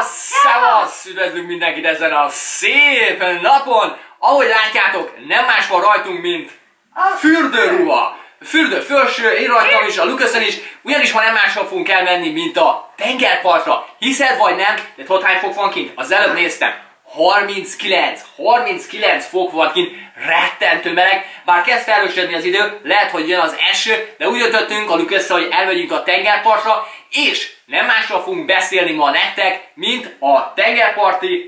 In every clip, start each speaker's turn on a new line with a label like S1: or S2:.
S1: Szevasz! Üdvözlünk mindenkit ezen a szép napon! Ahogy látjátok, nem más van rajtunk, mint fürdőruha. Fürdő felső, én rajtam is, a Lukasen is, ugyanis ma nem máshol fogunk elmenni, mint a tengerpartra. Hiszed vagy nem? De tudod hány fok van kint? Az előbb néztem. 39 fok van kint, rettentő meleg, bár kezd felhősödni az idő, lehet, hogy jön az eső, de úgy döntöttünk a Lukassal, hogy elmegyünk a tengerpartra, és nem másról fogunk beszélni ma nektek, mint a tengerparti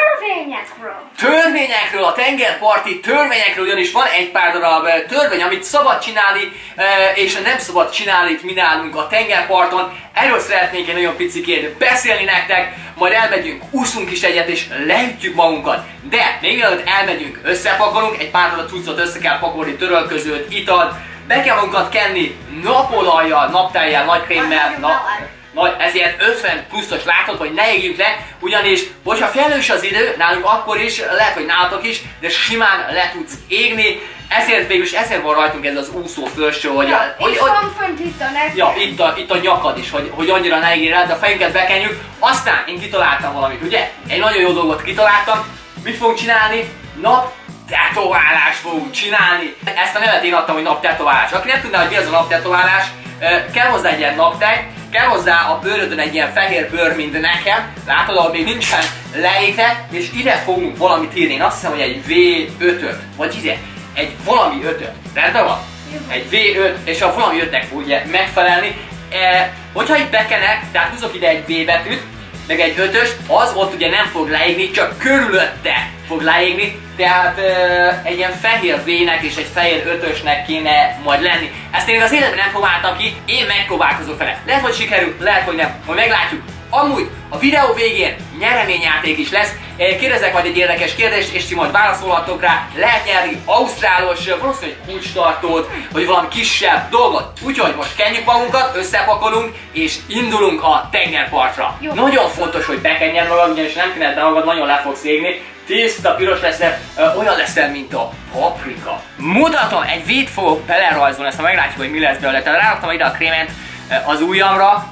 S1: törvényekről, a tengerparti törvényekről, ugyanis van egy pár darab törvény, amit szabad csinálni, és nem szabad csinálni itt mi nálunk a tengerparton. Erről szeretnék egy nagyon picikét beszélni nektek, majd elmegyünk, úszunk is egyet, és leütjük magunkat. De még mielőtt elmegyünk, összepakolunk, egy pár darab cuccot össze kell pakolni, törölközőt, italt, be kell magunkat kenni napolajjal, naptájjal, nagy krémmel, ezért 50 pluszos látod, hogy ne égjünk le, ugyanis, hogyha felhős az idő, nálunk akkor is, lehet, hogy nálatok is, de simán le tudsz égni, ezért végülis ezért van rajtunk ez az úszó felső, hogy
S2: van fönt itt a nekem.
S1: Ja, itt a nyakad is, hogy annyira ne égjél el, de a fejünket bekenjük. Aztán én kitaláltam valamit, ugye? Egy nagyon jó dolgot kitaláltam. Mit fogunk csinálni? Naptetoválást fogunk csinálni. Ezt a nevet én adtam, hogy naptetoválás. Aki nem tudná, hogy mi az a naptetoválás, kell hozzá egy ilyen naptáj, kell hozzá a bőrödön egy ilyen fehér bőr, mint nekem, látod, ahol még nincsen leégve, és ide fogunk valamit írni. Én azt hiszem, hogy egy V5-öt, vagy ide, egy valami 5-öt. Rendben van? Egy V5, és a valami 5-nek fog ugye megfelelni. Hogyha itt bekenek, tehát húzok ide egy V betűt, meg egy 5-ös, az ott ugye nem fog leégni, csak körülötte fog leégni, tehát egy ilyen fehér V-nek és egy fehér 5-ösnek kéne majd lenni. Ezt én az életben nem próbáltam ki, én megpróbálkozok vele. Lehet, hogy sikerül, lehet, hogy nem, majd meglátjuk. Amúgy a videó végén nyereményjáték is lesz, kérdezek majd egy érdekes kérdést, és ti majd válaszolhatok rá, lehet nyerni ausztrálos, valószínűleg kulcstartót, vagy valami kisebb dolgot. Úgyhogy most kenjük magunkat, összepakolunk, és indulunk a tengerpartra. Jó. Nagyon fontos, hogy bekenjen magad, ugyanis nem kened magad, nagyon le fogsz égni. Tiszta, piros leszel, olyan leszel, mint a paprika. Mutatom, egy vét fogok belerajzolni, ezt meglátjuk, hogy mi lesz belőle. Tehát ráraktam ide a krémet az ujjamra,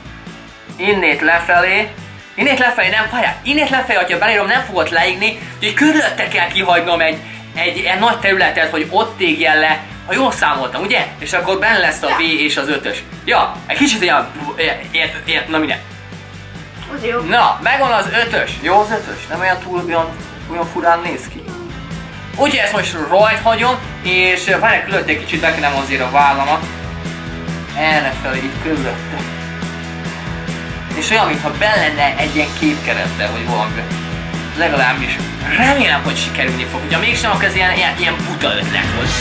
S1: innét lefelé nem, várjál, innét lefelé, hogyha belírom, nem fogod leégni, úgyhogy körülötte kell kihagynom egy nagy területet, hogy ott égjen le, ha jól számoltam, ugye? És akkor benne lesz a V és az 5-ös. Ja, egy kicsit olyan, na minden.
S2: Jó.
S1: Na, megvan az 5-ös. Jó az 5-ös? Nem olyan túl olyan furán néz ki. Úgyhogy ezt most rajt hagyom, és várjál, körülötte egy kicsit bekenem azért a vállamat. Errefelé, itt körülötte. És olyan, mintha lenne egy ilyen képkeretbe, vagy valami. Legalábbis remélem, hogy sikerülni fog. Ugye mégsem, akkor ez ilyen buta ötlet volt.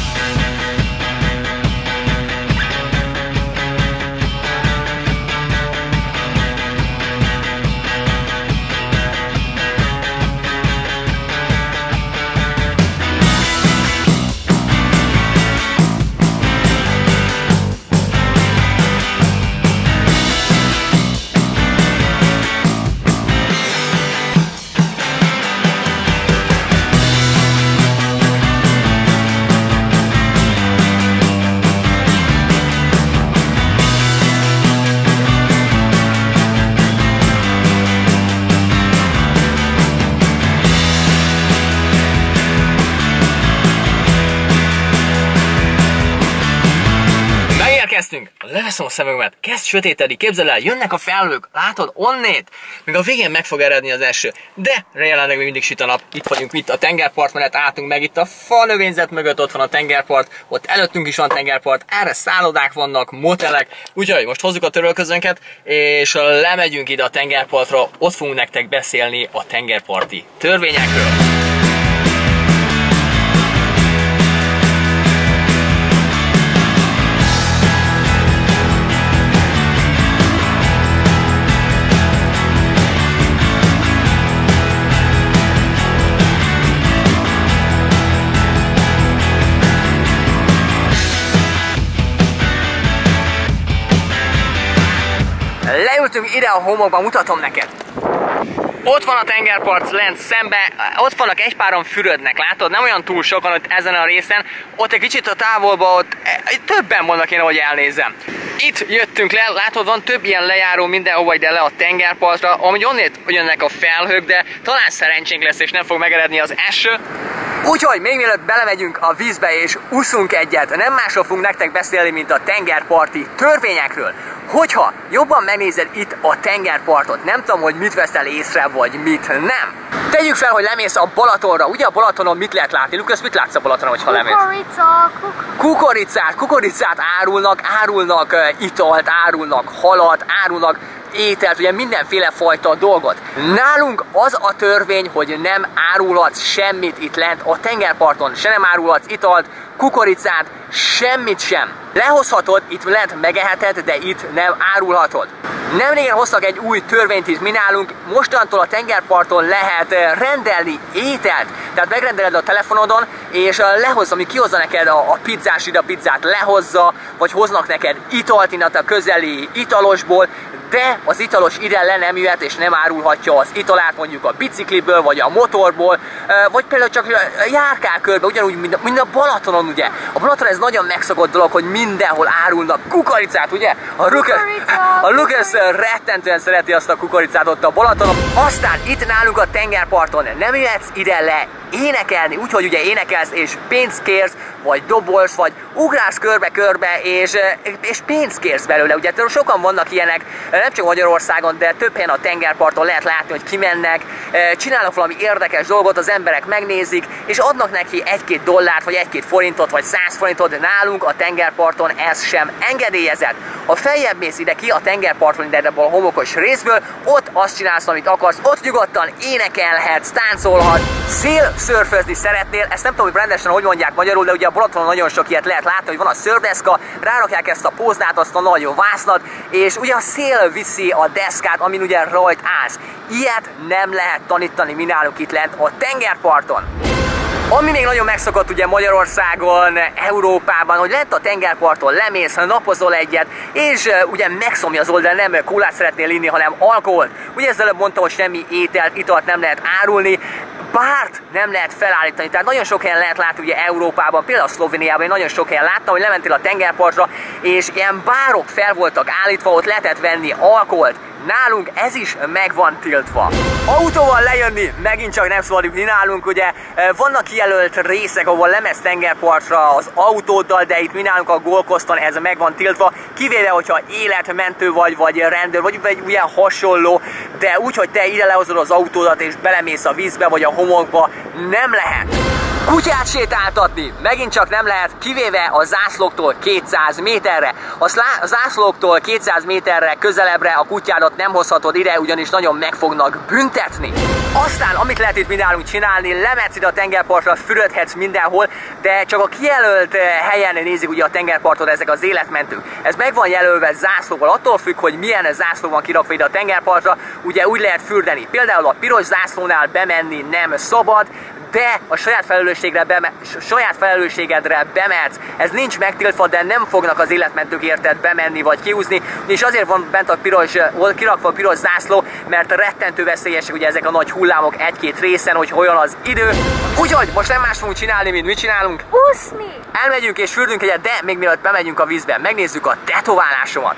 S1: Leveszem a szemömet, kezd sötétedni, képzeld el, jönnek a felhők, látod, onnét, még a végén meg fog eredni az eső, de jelenleg még mindig süt a nap, itt vagyunk, itt a tengerpart mellett álltunk meg, itt a fa növényzet mögött ott van a tengerpart, ott előttünk is van tengerpart, erre szállodák vannak, motelek, úgyhogy most hozzuk a törölközőnket, és lemegyünk ide a tengerpartra, ott fogunk nektek beszélni a tengerparti törvényekről. Leültünk ide a homokba, mutatom neked. Ott van a tengerpart lent szembe, ott vannak egy páran fürödnek, látod? Nem olyan túl sokan ott ezen a részen, ott egy kicsit a távolban, ott többen vannak, én ahogy elnézem. Itt jöttünk le, látod, van több ilyen lejáró mindenhova ide le a tengerpartra, amúgy onnét jönnek a felhők, de talán szerencsénk lesz és nem fog megeredni az eső. Úgyhogy még mielőtt belemegyünk a vízbe és úszunk egyet, nem másról fogunk nektek beszélni, mint a tengerparti törvényekről. Hogyha jobban megnézed itt a tengerpartot, nem tudom, hogy mit veszel észre, vagy mit nem. Tegyük fel, hogy lemész a Balatonra. Ugye a Balatonon mit lehet látni? Lukasz, mit látsz a Balatonon, hogyha lemész? Kukoricát árulnak italt, árulnak halat, árulnak ételt, ugye mindenféle fajta dolgot. Nálunk az a törvény, hogy nem árulhatsz semmit itt lent a tengerparton, se nem árulhatsz italt, kukoricát, semmit sem. Lehozhatod, itt lent megeheted, de itt nem árulhatod. Nemrégen hoztak egy új törvényt is mi nálunk, mostantól a tengerparton lehet rendelni ételt. Tehát megrendeled a telefonodon, és lehozza, ami kihozza neked a pizzás, ide a pizzát lehozza, vagy hoznak neked italt innen a közeli italosból, de az italos ide le nem jöhet és nem árulhatja az italát mondjuk a bicikliből, vagy a motorból, vagy például csak járkál körbe, ugyanúgy, mint a Balatonon, ugye. A Balaton ez nagyon megszokott dolog, hogy mindenhol árulnak kukoricát, ugye? A Lukasz rettentően szereti azt a kukoricát ott a Balatonon. Aztán itt nálunk a tengerparton nem jöhetsz ide le énekelni, úgyhogy ugye énekelsz és pénzt kérsz, vagy dobolsz, vagy ugrálsz körbe-körbe, és pénzt kérsz belőle. Ugye sokan vannak ilyenek, nem csak Magyarországon, de több helyen a tengerparton lehet látni, hogy kimennek, csinálnak valami érdekes dolgot, az emberek megnézik, és adnak neki 1-2 dollárt, vagy 1-2 forintot, vagy 100 forintot. Nálunk a tengerparton ez sem engedélyezett. Ha feljebb mész ide ki a tengerparton, ide ebből a homokos részből, ott azt csinálsz, amit akarsz, ott nyugodtan énekelhetsz, táncolhatsz, szélszörfözni szeretnél, ezt nem tudom, hogy rendesen hogy mondják magyarul, de ugye a Balatonon nagyon sok ilyet lehet látni, hogy van a szörfdeszka, rárakják ezt a póznát, azt a nagyon vásznat, és ugye a szél viszi a deszkát, amin ugye rajt állsz. Ilyet nem lehet tanítani mi nálunk itt lent a tengerparton. Ami még nagyon megszokott ugye Magyarországon, Európában, hogy lent a tengerparton lemész, napozol egyet, és ugye megszomjazol, de nem kólát szeretnél inni, hanem alkoholt. Ugye ezzel mondtam, hogy semmi ételt, italt nem lehet árulni, bárt nem lehet felállítani. Tehát nagyon sok helyen lehet látni ugye Európában, például Szlovéniában, én nagyon sok helyen láttam, hogy lementél a tengerpartra, és ilyen bárok fel voltak állítva, ott lehetett venni alkoholt. Nálunk ez is meg van tiltva. Autóval lejönni megint csak nem szabad mi nálunk, ugye vannak kijelölt részek, ahol lemész tengerpartra az autóddal, de itt mi nálunk a Gold Coaston ez meg van tiltva, kivéve, hogyha életmentő vagy rendőr, vagy ugye hasonló, de úgy, hogy te ide lehozod az autódat és belemész a vízbe vagy a homokba, nem lehet. Kutyát sétáltatni megint csak nem lehet, kivéve a zászlóktól 200 méterre. A zászlóktól 200 méterre közelebbre a kutyádat nem hozhatod ide, ugyanis nagyon meg fognak büntetni. Aztán, amit lehet itt mi nálunk csinálni, lemetsz ide a tengerpartra, fürödhetsz mindenhol, de csak a kijelölt helyen nézik ugye a tengerparton ezek az életmentők. Ez meg van jelölve zászlóval, attól függ, hogy milyen zászló van kirakva ide a tengerpartra, ugye úgy lehet fürdeni. Például a piros zászlónál bemenni nem szabad, de a saját felelősségedre bemehetsz. Ez nincs megtiltva, de nem fognak az életmentők érted bemenni vagy kiúzni, és azért van bent a kirakva a piros zászló, mert rettentő veszélyesek ugye ezek a nagy hullámok egy-két részen, hogy olyan az idő. Úgyhogy most nem más fogunk csinálni, mint mit csinálunk?
S2: Úszni!
S1: Elmegyünk és fürdünk egyet, de még mielőtt bemegyünk a vízbe, megnézzük a tetoválásomat.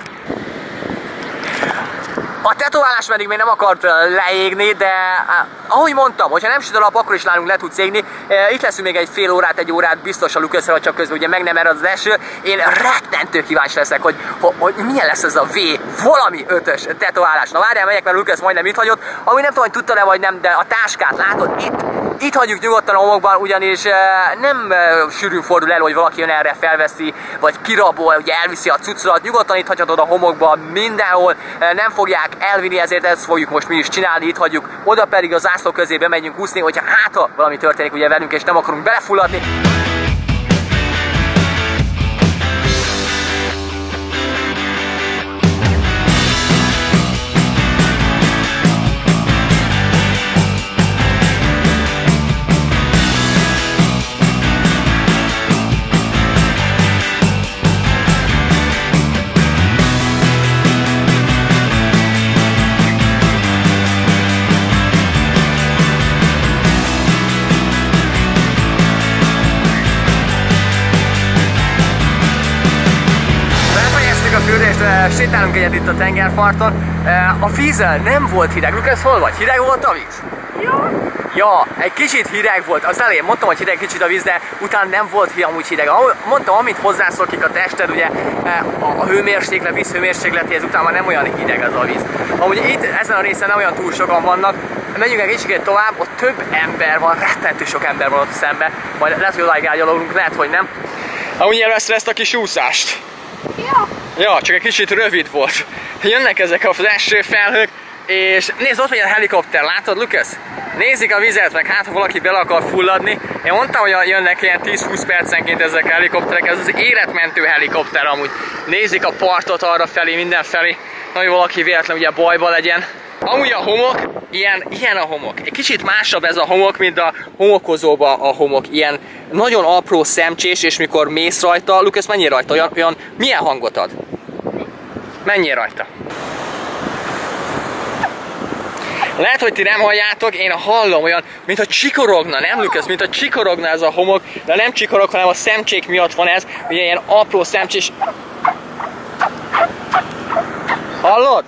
S1: A tetoválás pedig még nem akart leégni, de ahogy mondtam, hogyha nem süt a nap, akkor is nálunk le tudsz égni. Itt leszünk még egy fél órát, egy órát biztos a Lukasszal, ha csak közben ugye meg nem ered az eső. Én rettentő kíváncsi leszek, hogy milyen lesz ez a V valami 5-ös tetoválás. Na várjál, megyek, mert Lukasz majdnem itt hagyott. Ami nem tudom, hogy tudta-e vagy nem, de a táskát látod itt hagyjuk nyugodtan a homokban, ugyanis nem sűrűn fordul elő, hogy valaki jön erre, felveszi, vagy kirabol, ugye elviszi a cuccodat. Nyugodtan itt hagyhatod a homokban mindenhol, nem fogják elvinni, ezért ezt fogjuk most mi is csinálni, itt hagyjuk, oda pedig a zászló közébe megyünk úszni, hogyha hát valami történik ugye velünk, és nem akarunk belefulladni. sétálunk egyet itt a tengerparton. A víz nem volt hideg. Lukasz, hol vagy? Hideg volt a víz? Ja, egy kicsit hideg volt. Az elején mondtam, hogy hideg kicsit a víz, de utána nem volt amúgy hideg. Mondtam, amint hozzászokik a tested, ugye a hőmérséklet, víz hőmérsékletéhez, utána már nem olyan hideg az a víz. Amúgy itt ezen a részen nem olyan túl sokan vannak. Megyünk egy kicsit tovább, ott több ember van, rettentő sok ember van ott szembe. Majd lehet, hogy odáig ágyalogunk, lehet, hogy nem. Amúgy élvezted ezt a kis úszást? Ja, csak egy kicsit rövid volt. Jönnek ezek az esőfelhők, és nézd, ott megy a helikopter, látod, Lukasz? Nézik a vizet, meg hát, ha valaki bele akar fulladni. Én mondtam, hogy jönnek ilyen 10-20 percenként ezek a helikopterek, ez az életmentő helikopter amúgy. Nézik a partot arra felé, mindenfelé, hogy valaki véletlen ugye bajba legyen. Amúgy a homok, ilyen a homok. Egy kicsit másabb ez a homok, mint a homokozóba a homok. Ilyen nagyon apró szemcsés, és mikor mész rajta, Lukasz, menjél rajta, olyan milyen hangot ad? Menjél rajta. Lehet, hogy ti nem halljátok, én hallom olyan, mintha csikorogna, nem Lukasz, mintha csikorogna ez a homok, de nem csikorog, hanem a szemcsék miatt van ez, ugye ilyen apró szemcsés. Hallod?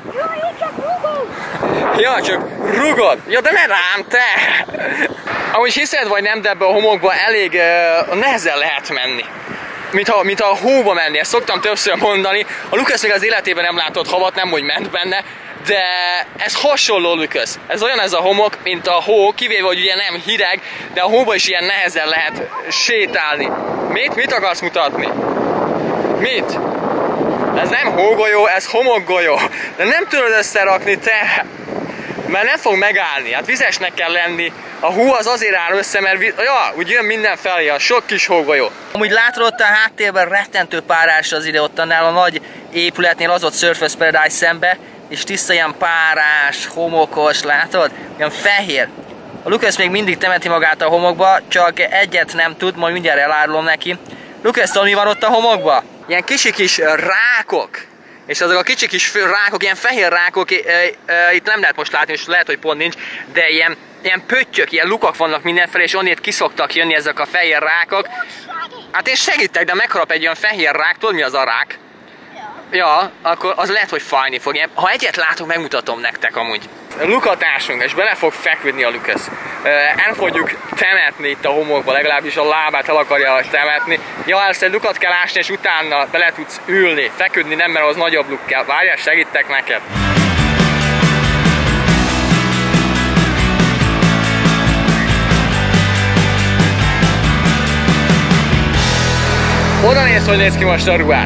S1: Ja, csak rugod. Ja, de ne rám, te! Amúgy hiszed vagy nem, de ebbe a homokba elég nehezen lehet menni. Mint a hóba menni, ezt szoktam többször mondani. A Lukasz még az életében nem látott havat, nem hogy ment benne, de ez hasonló, Lukasz. Ez olyan ez a homok, mint a hó, kivéve, hogy ugye nem hideg, de a hóba is ilyen nehezen lehet sétálni. Mit akarsz mutatni? Mit? Ez nem hógolyó, ez homokgolyó. De nem tudod összerakni, te! Mert nem fog megállni, hát vizesnek kell lenni. A hó az azért áll össze, mert ja, úgy jön mindenfelé, a sok kis hógolyó. Amúgy látod ott a háttérben rettentő párás az ide, ott annál a nagy épületnél az ott Surfers Paradise szembe, és tiszta ilyen párás, homokos, látod? Ilyen fehér. A Lukasz még mindig temeti magát a homokba, csak egyet nem tud, majd mindjárt elárulom neki. Lukasz, tudod, mi van ott a homokba? Ilyen kis rákok. És azok a kis rákok, ilyen fehér rákok, itt nem lehet most látni, és lehet, hogy pont nincs, de ilyen pöttyök, ilyen lukak vannak mindenfelé, és onnét kiszoktak jönni ezek a fehér rákok. Hát én segítek, de megharap egy olyan fehér rák, tudod mi az a rák? Ja, akkor az lehet, hogy fájni fog. Ha egyet látok, megmutatom nektek amúgy. Lukatársunk, és bele fog feküdni a Lukasz. El fogjuk temetni itt a homokba, legalábbis a lábát el akarja temetni. Ja, ezt egy lukat kell ásni, és utána bele tudsz ülni. Feküdni nem, mert az nagyobb luk kell. Várjál, segítek neked. Oda néz, hogy néz ki most a ruhát.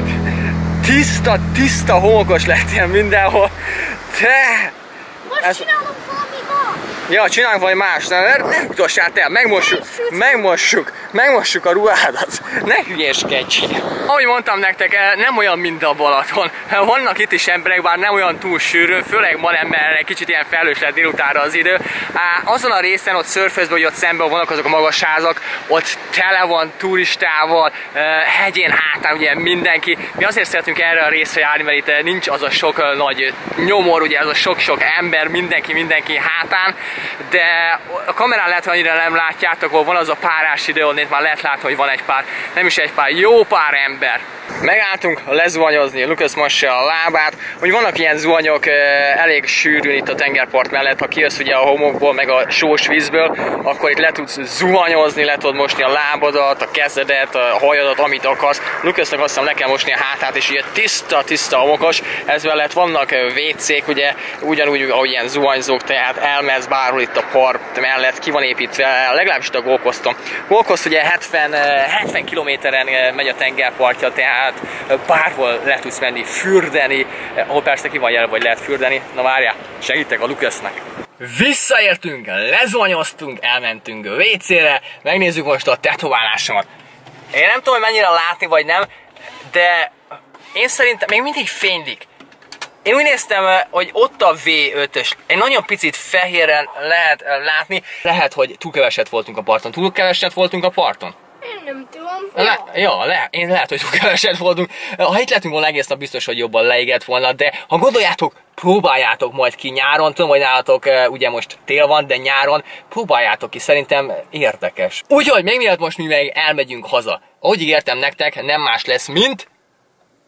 S1: Tiszta, homokos lett ilyen mindenhol. Te!
S2: Most csinálunk valami más.
S1: Ja, csinálunk valami más. Ne utassál el, megmossuk a ruhádat. Ne hülyéskedj. Ahogy mondtam nektek, nem olyan, mint a Balaton. Vannak itt is emberek, bár nem olyan túl sűrű, főleg ma nem, mert egy kicsit ilyen felhős lett délutánra az idő. Azon a részen, ott Surfersben, hogy ott szemben vannak azok a magas házak, ott tele van turistával, hegyén hátán ugye mindenki. Mi azért szeretünk erre a részre járni, mert itt nincs az a sok nagy nyomor, ugye ez a sok-sok ember, mindenki hátán, de a kamerán lehet, hogy annyira nem látjátok, ahol van az a párás idő, onnét már lehet látni, hogy van egy pár, nem is egy pár, jó pár ember. Megálltunk lezuhanyozni, Lukasz mossa a lábát, hogy vannak ilyen zuhanyok elég sűrűn itt a tengerpart mellett, ha kijössz ugye a homokból, meg a sós vízből, akkor itt le tudsz zuhanyozni, le tudod mosni a lábadat, a kezedet, a hajadat, amit akarsz. Lukasznak azt hiszem le kell mosni a hátát, és ugye tiszta homokos, ez mellett vannak WC-k, ugye ugyanúgy, ahogy ilyen zuhanyzók, tehát elmehetsz bárhol itt a part mellett, ki van építve, legalábbis itt a Gold Coast-on. Gold Coast ugye 70 kilométeren megy a tengerpartja, tehát bárhol le tudsz menni, fürdeni, ahol persze ki van jelölve, hogy lehet fürdeni. Na várjál, segítek a Lukasznak. Visszaértünk, lezuhanyoztunk, elmentünk WC-re, megnézzük most a tetoválásomat. Én nem tudom, hogy mennyire látni vagy nem, de én szerintem még mindig fénylik. Én úgy néztem, hogy ott a V5-ös, egy nagyon picit fehéren lehet látni. Lehet, hogy túl keveset voltunk a parton. Túl keveset voltunk a parton?
S2: Én nem tudom.
S1: Én lehet, hogy túl keveset voltunk. Ha itt lettünk volna egész nap, biztos, hogy jobban leégett volna, de ha gondoljátok, próbáljátok majd ki nyáron, tudom, hogy nálatok ugye most tél van, de nyáron próbáljátok ki, szerintem érdekes. Úgyhogy még mielőtt most mi meg elmegyünk haza. Ahogy ígértem nektek, nem más lesz, mint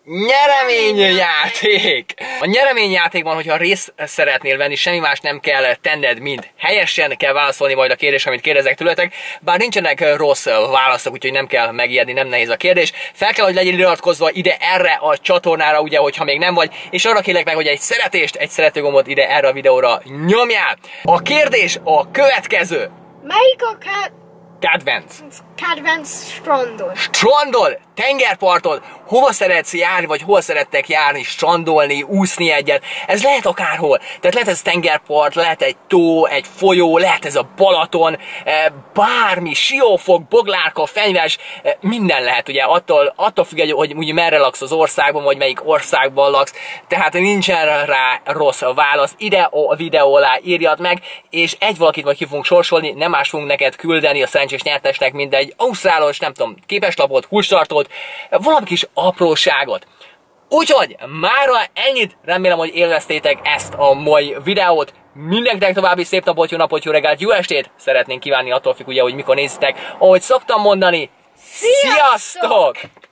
S1: nyereményjáték! A nyereményjátékban, hogyha részt szeretnél venni, semmi más nem kell tenned, mint helyesen kell válaszolni majd a kérdés, amit kérdezek tőletek, bár nincsenek rossz válaszok, úgyhogy nem kell megijedni, nem nehéz a kérdés. Fel kell, hogy legyél iratkozva ide erre a csatornára, ugye, hogyha még nem vagy, és arra kérlek meg, hogy egy szeretést, egy szeretőgombot ide erre a videóra nyomjál. A kérdés a következő.
S2: Melyik a kedvenc strandod?
S1: Strandol, tengerparton, hova szeretsz járni, vagy hol szerettek járni, strandolni, úszni egyet. Ez lehet akárhol. Tehát lehet ez tengerpart, lehet egy tó, egy folyó, lehet ez a Balaton, bármi, Siófok, Boglárka, Fenyves, minden lehet, ugye, attól függ, hogy merre laksz az országban, vagy melyik országban laksz. Tehát nincsen rá rossz válasz. Ide a videó alá írjad meg, és egy valakit majd ki fogunk sorsolni, nem más fogunk neked küldeni a szerencsés nyertesnek, mint egy ausztrálos, nem tudom, képeslapot, kulcstartót, valami kis apróságot. Úgyhogy mára ennyit, remélem, hogy élveztétek ezt a mai videót. Mindenkinek további szép napot, jó napot, jó reggelt, jó estét szeretnénk kívánni, attól függ ugye, hogy mikor nézitek. Ahogy szoktam mondani, sziasztok!